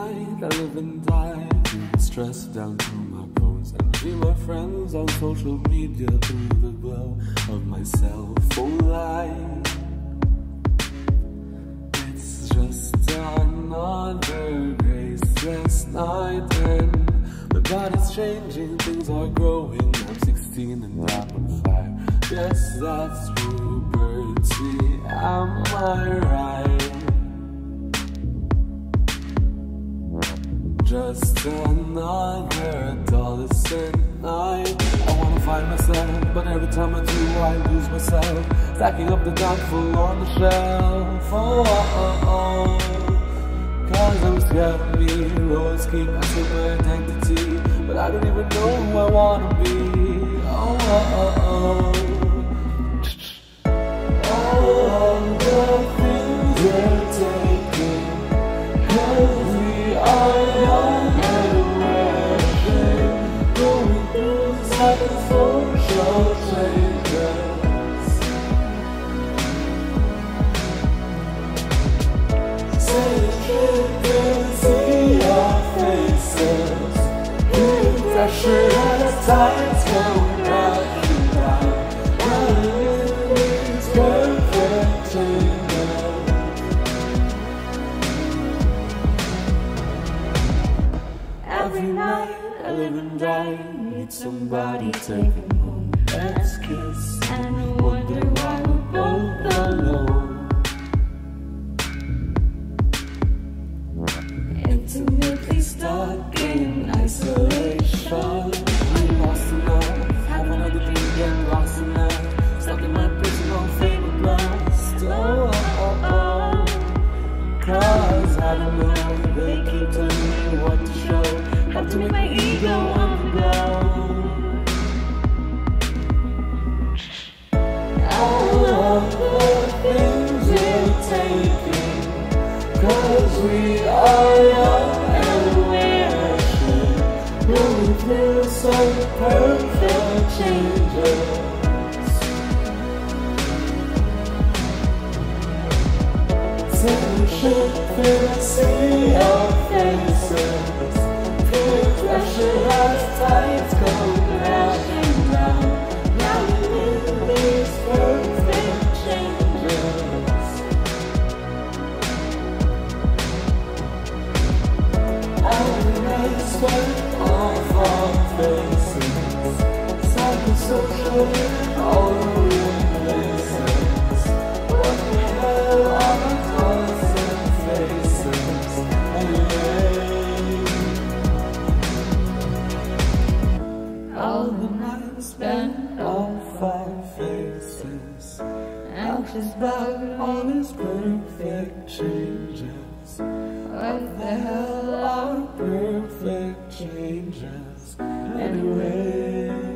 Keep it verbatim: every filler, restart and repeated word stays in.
night I live and die, stress down to my bones, and see my friends on social media through the glow of my cell phone light. It's just another graceless night, and my body's changing, things are growing. I'm sixteen and I'm on fire. Yes, that's puberty, am I right? Just another adolescent night. I wanna find myself, but every time I do I lose myself, stacking up the doubtful on the shelf. Oh, oh, oh, cause I'm scared of me. Roads keep asking my identity, but I don't even know who I wanna be. Oh, oh, oh, oh. All the things we're taking, cause we are young and we're going through psychosocial changes. Say the truth and see our faces. Peer pressure as tides come crashing down. Running in these perfect changes. Every night I live and die, need somebody taking home. Let's kiss and wonder why we're both alone. Intimately stuck in isolation. I'm lost enough, haven't had a drink and lost enough. Stuck in my personal favorite lust. Oh, oh, oh, cause I don't know, they keep telling me what to show. Have to make my ego underground. All of the things we're taking, cause we are young and we're sure, going through some perfect changes. Tension, fantasy, our faces. Pressure as tides come crashing down. Now we live these perfect changes. Our nights spent off our faces, psychosocial in all the real places. What the hell are adolescent faces anyway? All the nights spent on five faces, anxious about all these perfect changes. What the hell are perfect changes anyway?